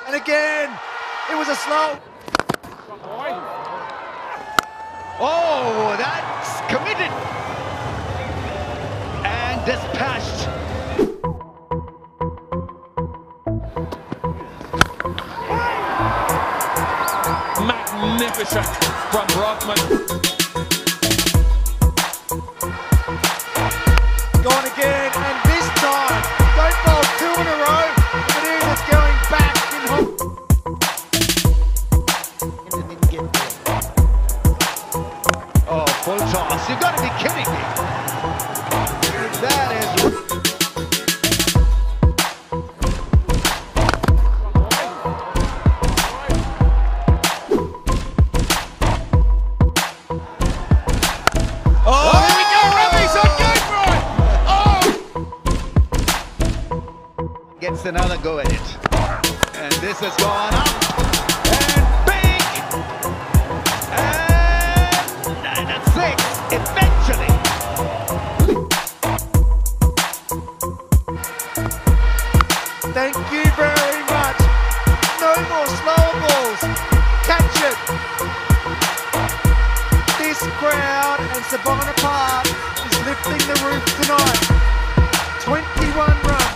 And again, it was a slow. Oh, that's committed and dispatched. Magnificent from Rovman. Gone again, and this time, don't bowl two in a row. If it is, it's going back in home. Oh, full toss. You've got to be kidding me. That is... Oh, here we go, Ravi's on game for it! Oh! Gets another go at it. And this has gone up. And big! And at 6, eventually. Thank you very much. No more slower balls. Catch it. This crowd and Savannah Park is lifting the roof tonight. 21 runs.